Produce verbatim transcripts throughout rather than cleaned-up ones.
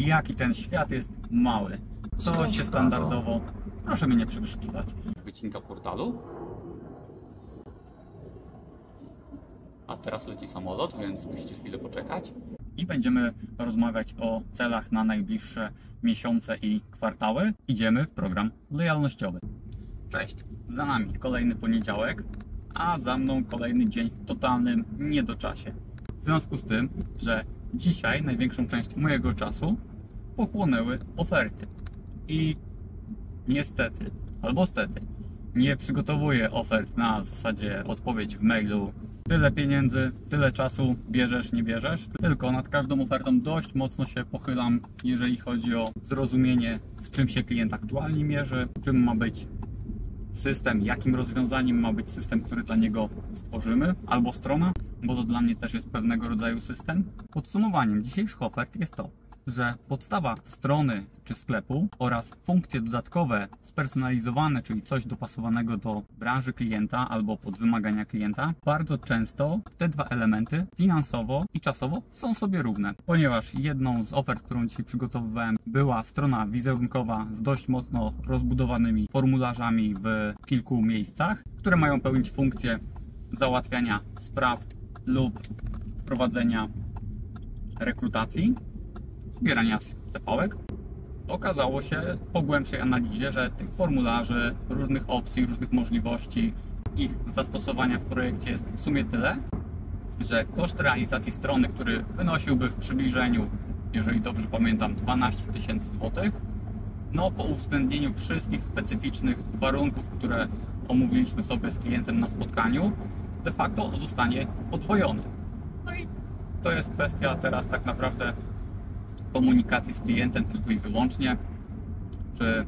jaki ten świat jest mały. Coś się standardowo, proszę mnie nie przekrzykiwać. Wycinka portalu. A teraz leci samolot, więc musicie chwilę poczekać. I będziemy rozmawiać o celach na najbliższe miesiące i kwartały. Idziemy w program lojalnościowy. Cześć, za nami kolejny poniedziałek, a za mną kolejny dzień w totalnym niedoczasie. W związku z tym, że dzisiaj największą część mojego czasu pochłonęły oferty. I niestety, albo stety, nie przygotowuję ofert na zasadzie odpowiedź w mailu. Tyle pieniędzy, tyle czasu, bierzesz, nie bierzesz. Tylko nad każdą ofertą dość mocno się pochylam, jeżeli chodzi o zrozumienie, z czym się klient aktualnie mierzy, czym ma być system, jakim rozwiązaniem ma być system, który dla niego stworzymy, albo strona, bo to dla mnie też jest pewnego rodzaju system. Podsumowaniem dzisiejszych ofert jest to, że podstawa strony czy sklepu oraz funkcje dodatkowe, spersonalizowane, czyli coś dopasowanego do branży klienta albo pod wymagania klienta, bardzo często te dwa elementy finansowo i czasowo są sobie równe. Ponieważ jedną z ofert, którą dzisiaj przygotowywałem, była strona wizerunkowa z dość mocno rozbudowanymi formularzami w kilku miejscach, które mają pełnić funkcję załatwiania spraw lub prowadzenia rekrutacji, zbierania cepałek. Okazało się po głębszej analizie, że tych formularzy, różnych opcji, różnych możliwości, ich zastosowania w projekcie jest w sumie tyle, że koszt realizacji strony, który wynosiłby w przybliżeniu, jeżeli dobrze pamiętam, dwanaście tysięcy złotych, no po uwzględnieniu wszystkich specyficznych warunków, które omówiliśmy sobie z klientem na spotkaniu, de facto zostanie podwojony. No i to jest kwestia teraz tak naprawdę komunikacji z klientem tylko i wyłącznie, czy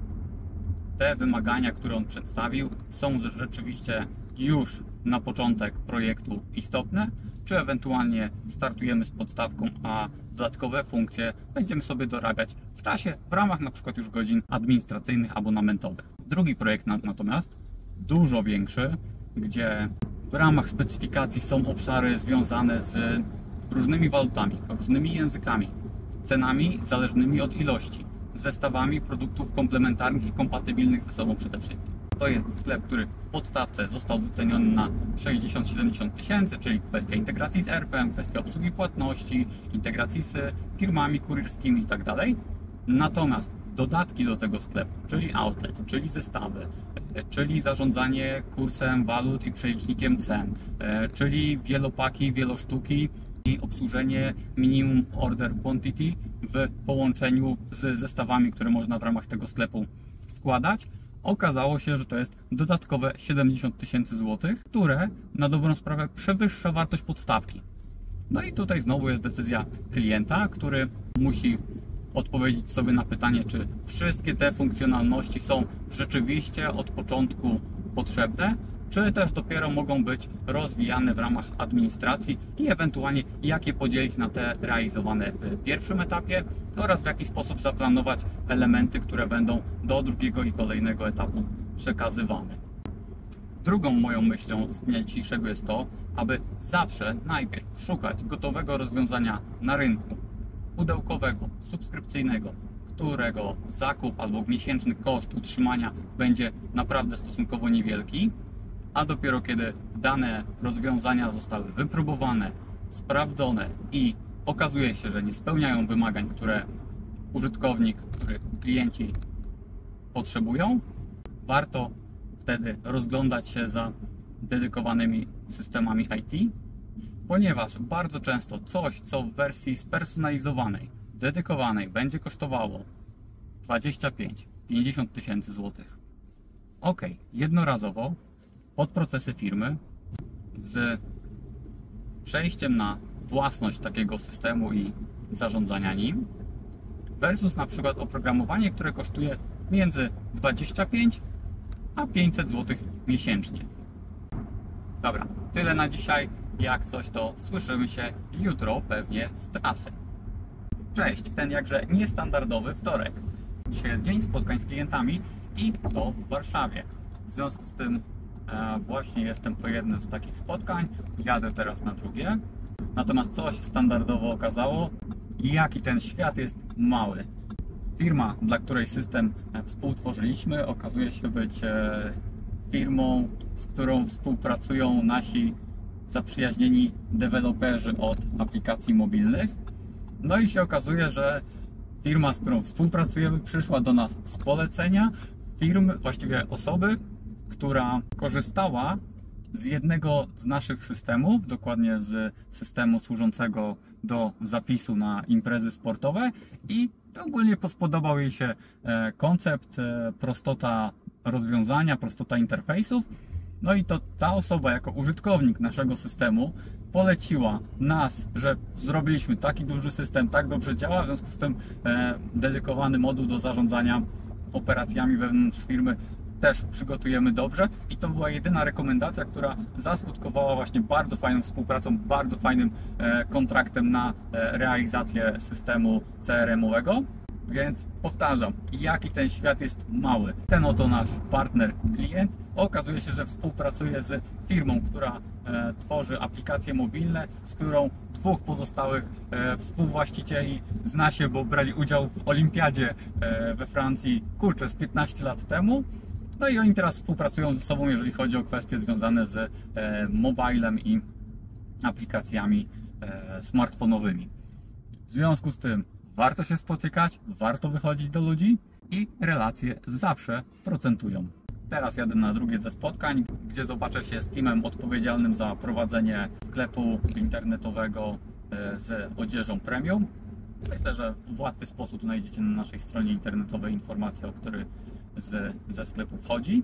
te wymagania, które on przedstawił, są rzeczywiście już na początek projektu istotne, czy ewentualnie startujemy z podstawką, a dodatkowe funkcje będziemy sobie dorabiać w czasie, w ramach na przykład już godzin administracyjnych, abonamentowych. Drugi projekt natomiast dużo większy, gdzie w ramach specyfikacji są obszary związane z różnymi walutami, różnymi językami, cenami zależnymi od ilości, zestawami produktów komplementarnych i kompatybilnych ze sobą przede wszystkim. To jest sklep, który w podstawce został wyceniony na sześćdziesiąt do siedemdziesięciu tysięcy, czyli kwestia integracji z er pe em, kwestia obsługi płatności, integracji z firmami kurierskimi itd. Natomiast dodatki do tego sklepu, czyli outlet, czyli zestawy, czyli zarządzanie kursem walut i przelicznikiem cen, czyli wielopaki, wielosztuki i obsłużenie minimum order quantity w połączeniu z zestawami, które można w ramach tego sklepu składać. Okazało się, że to jest dodatkowe siedemdziesiąt tysięcy złotych, które na dobrą sprawę przewyższa wartość podstawki. No i tutaj znowu jest decyzja klienta, który musi odpowiedzieć sobie na pytanie, czy wszystkie te funkcjonalności są rzeczywiście od początku potrzebne, czy też dopiero mogą być rozwijane w ramach administracji i ewentualnie jak je podzielić na te realizowane w pierwszym etapie oraz w jaki sposób zaplanować elementy, które będą do drugiego i kolejnego etapu przekazywane. Drugą moją myślą z dnia dzisiejszego jest to, aby zawsze najpierw szukać gotowego rozwiązania na rynku, pudełkowego, subskrypcyjnego, którego zakup albo miesięczny koszt utrzymania będzie naprawdę stosunkowo niewielki, a dopiero kiedy dane rozwiązania zostały wypróbowane, sprawdzone i okazuje się, że nie spełniają wymagań, które użytkownik, których klienci potrzebują, warto wtedy rozglądać się za dedykowanymi systemami i te, ponieważ bardzo często coś, co w wersji spersonalizowanej, dedykowanej będzie kosztowało dwadzieścia pięć do pięćdziesięciu tysięcy złotych. Ok, jednorazowo pod procesy firmy z przejściem na własność takiego systemu i zarządzania nim versus na przykład oprogramowanie, które kosztuje między dwadzieścia pięć a pięćset złotych miesięcznie. Dobra, tyle na dzisiaj. Jak coś, to słyszymy się jutro pewnie z trasy. Cześć, w ten jakże niestandardowy wtorek. Dzisiaj jest dzień spotkań z klientami i to w Warszawie. W związku z tym e, właśnie jestem po jednym z takich spotkań. Jadę teraz na drugie. Natomiast coś standardowo okazało. jaki ten świat jest mały. Firma, dla której system współtworzyliśmy, okazuje się być firmą, z którą współpracują nasi zaprzyjaźnieni deweloperzy od aplikacji mobilnych. No i się okazuje, że firma, z którą współpracujemy, przyszła do nas z polecenia firmy, właściwie osoby, która korzystała z jednego z naszych systemów, dokładnie z systemu służącego do zapisu na imprezy sportowe, i ogólnie spodobał jej się koncept, prostota rozwiązania, prostota interfejsów. No i to ta osoba jako użytkownik naszego systemu poleciła nas, że zrobiliśmy taki duży system, tak dobrze działa, w związku z tym e, dedykowany moduł do zarządzania operacjami wewnątrz firmy też przygotujemy dobrze. I to była jedyna rekomendacja, która zaskutkowała właśnie bardzo fajną współpracą, bardzo fajnym e, kontraktem na e, realizację systemu C R M-owego. Więc powtarzam, jaki ten świat jest mały. Ten oto nasz partner, klient, okazuje się, że współpracuje z firmą, która e, tworzy aplikacje mobilne, z którą dwóch pozostałych e, współwłaścicieli zna się, bo brali udział w olimpiadzie e, we Francji, kurczę, z piętnaście lat temu. No i oni teraz współpracują ze sobą, jeżeli chodzi o kwestie związane z e, mobilem i aplikacjami e, smartfonowymi. W związku z tym warto się spotykać, warto wychodzić do ludzi i relacje zawsze procentują. Teraz jadę na drugie ze spotkań, gdzie zobaczę się z teamem odpowiedzialnym za prowadzenie sklepu internetowego z odzieżą premium. Myślę, że w łatwy sposób znajdziecie na naszej stronie internetowej informacje, o który z, ze sklepu wchodzi.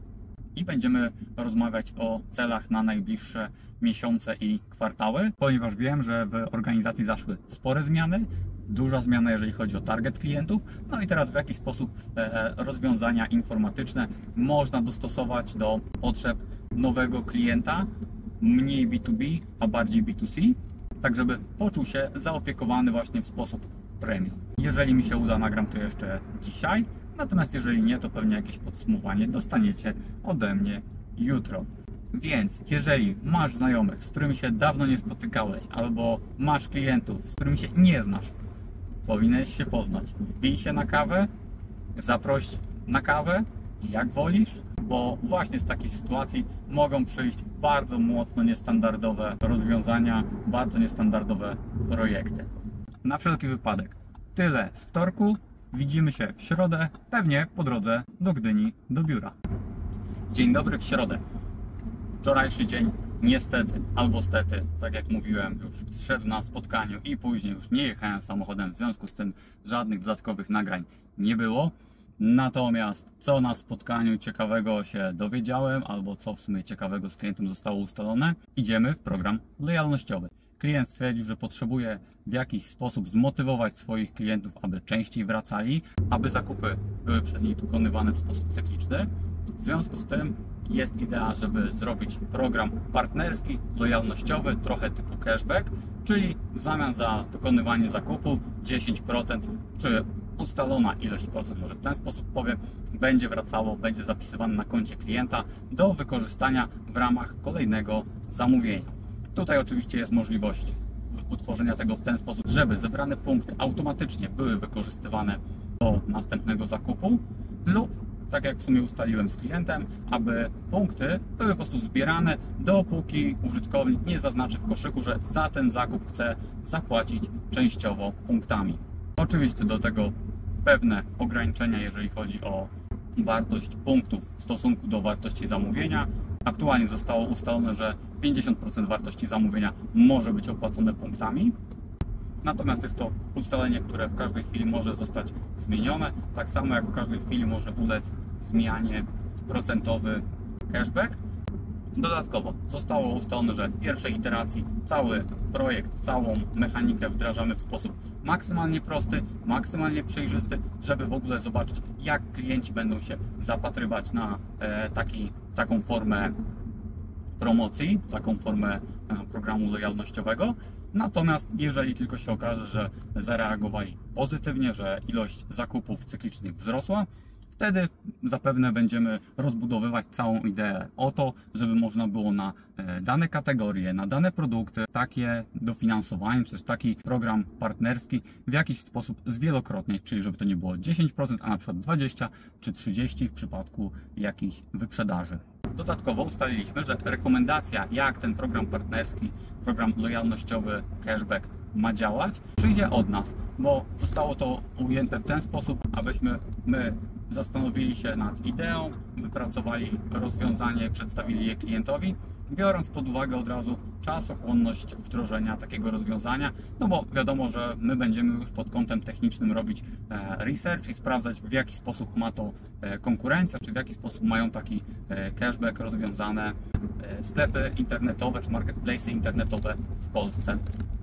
I będziemy rozmawiać o celach na najbliższe miesiące i kwartały, ponieważ wiem, że w organizacji zaszły spore zmiany. Duża zmiana, jeżeli chodzi o target klientów. No i teraz w jaki sposób e, rozwiązania informatyczne można dostosować do potrzeb nowego klienta, mniej B dwa B, a bardziej B dwa C, tak żeby poczuł się zaopiekowany właśnie w sposób premium. Jeżeli mi się uda, nagram to jeszcze dzisiaj, natomiast jeżeli nie, to pewnie jakieś podsumowanie dostaniecie ode mnie jutro. Więc jeżeli masz znajomych, z którymi się dawno nie spotykałeś, albo masz klientów, z którymi się nie znasz, powinieneś się poznać. Wbij się na kawę, zaproś na kawę, jak wolisz, bo właśnie z takich sytuacji mogą przyjść bardzo mocno niestandardowe rozwiązania, bardzo niestandardowe projekty. Na wszelki wypadek tyle z wtorku. Widzimy się w środę, pewnie po drodze do Gdyni, do biura. Dzień dobry w środę. Wczorajszy dzień niestety, albo stety, tak jak mówiłem, już zszedł na spotkaniu i później już nie jechałem samochodem, w związku z tym żadnych dodatkowych nagrań nie było. Natomiast co na spotkaniu ciekawego się dowiedziałem, albo co w sumie ciekawego z klientem zostało ustalone, idziemy w program lojalnościowy. Klient stwierdził, że potrzebuje w jakiś sposób zmotywować swoich klientów, aby częściej wracali, aby zakupy były przez nich dokonywane w sposób cykliczny. W związku z tym jest idea, żeby zrobić program partnerski, lojalnościowy, trochę typu cashback, czyli w zamian za dokonywanie zakupu dziesięć procent czy ustalona ilość procent, może w ten sposób powiem, będzie wracało, będzie zapisywane na koncie klienta do wykorzystania w ramach kolejnego zamówienia. Tutaj oczywiście jest możliwość utworzenia tego w ten sposób, żeby zebrane punkty automatycznie były wykorzystywane do następnego zakupu, lub tak jak w sumie ustaliłem z klientem, aby punkty były po prostu zbierane, dopóki użytkownik nie zaznaczy w koszyku, że za ten zakup chce zapłacić częściowo punktami. Oczywiście do tego pewne ograniczenia, jeżeli chodzi o wartość punktów w stosunku do wartości zamówienia. Aktualnie zostało ustalone, że pięćdziesiąt procent wartości zamówienia może być opłacone punktami. Natomiast jest to ustalenie, które w każdej chwili może zostać zmienione, tak samo jak w każdej chwili może ulec zmianie procentowy cashback. Dodatkowo zostało ustalone, że w pierwszej iteracji cały projekt, całą mechanikę wdrażamy w sposób maksymalnie prosty, maksymalnie przejrzysty, żeby w ogóle zobaczyć, jak klienci będą się zapatrywać na e, taki, taką formę promocji, taką formę e, programu lojalnościowego. Natomiast jeżeli tylko się okaże, że zareagowali pozytywnie, że ilość zakupów cyklicznych wzrosła, Wtedy zapewne będziemy rozbudowywać całą ideę o to, żeby można było na dane kategorie, na dane produkty takie dofinansowanie, czy też taki program partnerski w jakiś sposób zwielokrotniać, czyli żeby to nie było dziesięć procent, a na przykład dwadzieścia czy trzydzieści w przypadku jakichś wyprzedaży. Dodatkowo ustaliliśmy, że rekomendacja, jak ten program partnerski, program lojalnościowy, cashback ma działać, przyjdzie od nas, bo zostało to ujęte w ten sposób, abyśmy my zastanowili się nad ideą, wypracowali rozwiązanie, przedstawili je klientowi, biorąc pod uwagę od razu czasochłonność wdrożenia takiego rozwiązania, no bo wiadomo, że my będziemy już pod kątem technicznym robić research i sprawdzać, w jaki sposób ma to konkurencja, czy w jaki sposób mają taki cashback rozwiązane sklepy internetowe czy marketplace internetowe w Polsce.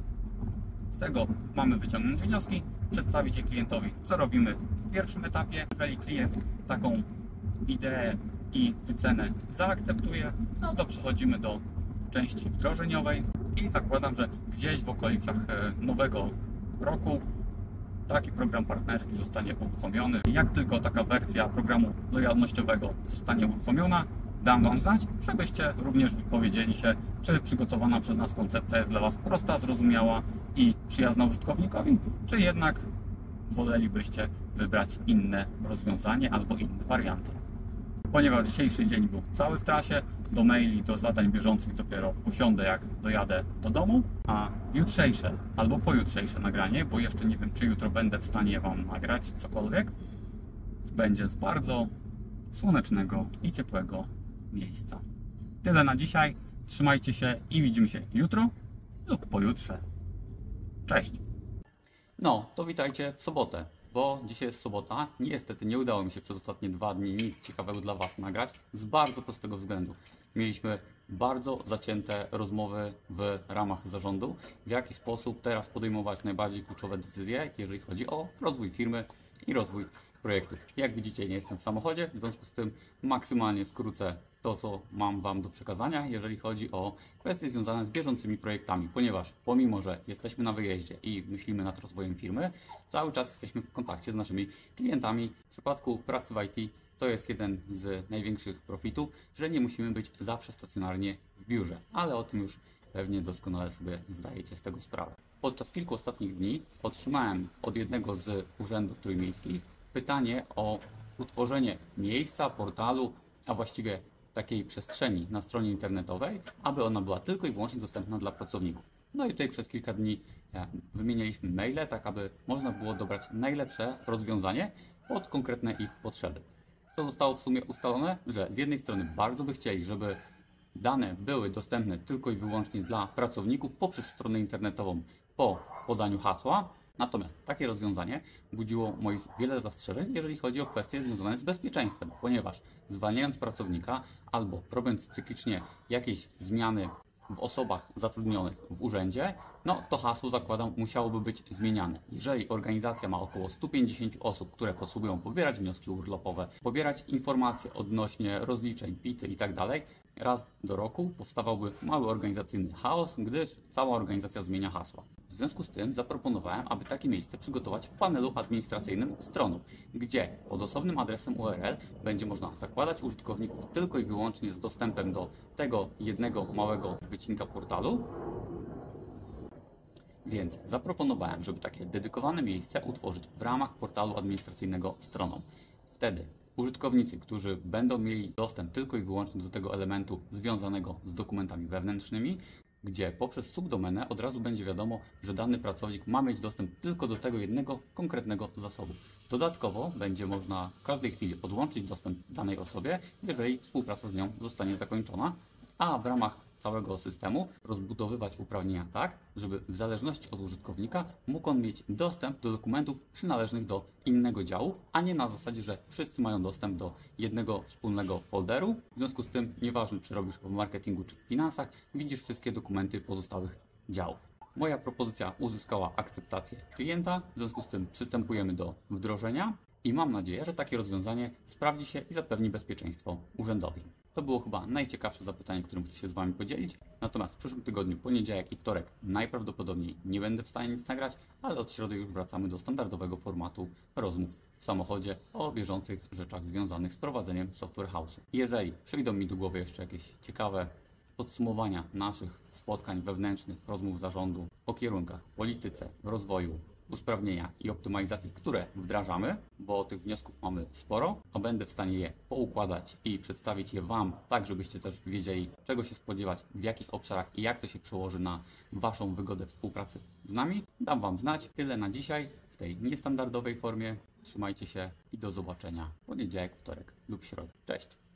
Z tego mamy wyciągnąć wnioski, przedstawić je klientowi, co robimy w pierwszym etapie. Jeżeli klient taką ideę i wycenę zaakceptuje, no to przechodzimy do części wdrożeniowej i zakładam, że gdzieś w okolicach nowego roku taki program partnerski zostanie uruchomiony. Jak tylko taka wersja programu lojalnościowego zostanie uruchomiona, dam Wam znać, żebyście również wypowiedzieli się, czy przygotowana przez nas koncepcja jest dla Was prosta, zrozumiała i przyjazna użytkownikowi, czy jednak wolelibyście wybrać inne rozwiązanie albo inne warianty. Ponieważ dzisiejszy dzień był cały w trasie, do maili, do zadań bieżących dopiero usiądę, jak dojadę do domu, a jutrzejsze albo pojutrzejsze nagranie, bo jeszcze nie wiem, czy jutro będę w stanie Wam nagrać cokolwiek, będzie z bardzo słonecznego i ciepłego miejsca. Tyle na dzisiaj. Trzymajcie się i widzimy się jutro lub pojutrze. Cześć! No, to witajcie w sobotę, bo dzisiaj jest sobota. Niestety nie udało mi się przez ostatnie dwa dni nic ciekawego dla Was nagrać z bardzo prostego względu. Mieliśmy bardzo zacięte rozmowy w ramach zarządu, w jaki sposób teraz podejmować najbardziej kluczowe decyzje, jeżeli chodzi o rozwój firmy i rozwój projektów. Jak widzicie, nie jestem w samochodzie, w związku z tym maksymalnie skrócę to, co mam Wam do przekazania, jeżeli chodzi o kwestie związane z bieżącymi projektami, ponieważ pomimo, że jesteśmy na wyjeździe i myślimy nad rozwojem firmy, cały czas jesteśmy w kontakcie z naszymi klientami. W przypadku pracy w I T to jest jeden z największych profitów, że nie musimy być zawsze stacjonarnie w biurze, ale o tym już pewnie doskonale sobie zdajecie z tego sprawę. Podczas kilku ostatnich dni otrzymałem od jednego z urzędów trójmiejskich pytanie o utworzenie miejsca, portalu, a właściwie takiej przestrzeni na stronie internetowej, aby ona była tylko i wyłącznie dostępna dla pracowników. No i tutaj przez kilka dni wymienialiśmy maile, tak aby można było dobrać najlepsze rozwiązanie pod konkretne ich potrzeby. Co zostało w sumie ustalone? Że z jednej strony bardzo by chcieli, żeby dane były dostępne tylko i wyłącznie dla pracowników poprzez stronę internetową po podaniu hasła. Natomiast takie rozwiązanie budziło moich wiele zastrzeżeń, jeżeli chodzi o kwestie związane z bezpieczeństwem, ponieważ zwalniając pracownika albo robiąc cyklicznie jakieś zmiany w osobach zatrudnionych w urzędzie, no to hasło, zakładam, musiałoby być zmieniane. Jeżeli organizacja ma około stu pięćdziesięciu osób, które potrzebują pobierać wnioski urlopowe, pobierać informacje odnośnie rozliczeń, P I T-y i tak dalej, raz do roku powstawałby mały organizacyjny chaos, gdyż cała organizacja zmienia hasła. W związku z tym zaproponowałem, aby takie miejsce przygotować w panelu administracyjnym stronu, gdzie pod osobnym adresem U R L będzie można zakładać użytkowników tylko i wyłącznie z dostępem do tego jednego małego wycinka portalu. Więc zaproponowałem, żeby takie dedykowane miejsce utworzyć w ramach portalu administracyjnego stroną. Wtedy użytkownicy, którzy będą mieli dostęp tylko i wyłącznie do tego elementu związanego z dokumentami wewnętrznymi, gdzie poprzez subdomenę od razu będzie wiadomo, że dany pracownik ma mieć dostęp tylko do tego jednego konkretnego zasobu. Dodatkowo będzie można w każdej chwili odłączyć dostęp danej osobie, jeżeli współpraca z nią zostanie zakończona, a w ramach całego systemu rozbudowywać uprawnienia tak, żeby w zależności od użytkownika mógł on mieć dostęp do dokumentów przynależnych do innego działu, a nie na zasadzie, że wszyscy mają dostęp do jednego wspólnego folderu. W związku z tym, nieważne czy robisz w marketingu czy w finansach, widzisz wszystkie dokumenty pozostałych działów. Moja propozycja uzyskała akceptację klienta, w związku z tym przystępujemy do wdrożenia i mam nadzieję, że takie rozwiązanie sprawdzi się i zapewni bezpieczeństwo urzędowi. To było chyba najciekawsze zapytanie, którym chcę się z Wami podzielić. Natomiast w przyszłym tygodniu, poniedziałek i wtorek, najprawdopodobniej nie będę w stanie nic nagrać, ale od środy już wracamy do standardowego formatu rozmów w samochodzie o bieżących rzeczach związanych z prowadzeniem Software House'u. Jeżeli przyjdą mi do głowy jeszcze jakieś ciekawe podsumowania naszych spotkań wewnętrznych, rozmów zarządu o kierunkach, polityce, rozwoju, usprawnienia i optymalizacji, które wdrażamy, bo tych wniosków mamy sporo, a będę w stanie je poukładać i przedstawić je Wam, tak żebyście też wiedzieli, czego się spodziewać, w jakich obszarach i jak to się przełoży na Waszą wygodę współpracy z nami. Dam Wam znać. Tyle na dzisiaj w tej niestandardowej formie. Trzymajcie się i do zobaczenia w poniedziałek, wtorek lub środę. Cześć!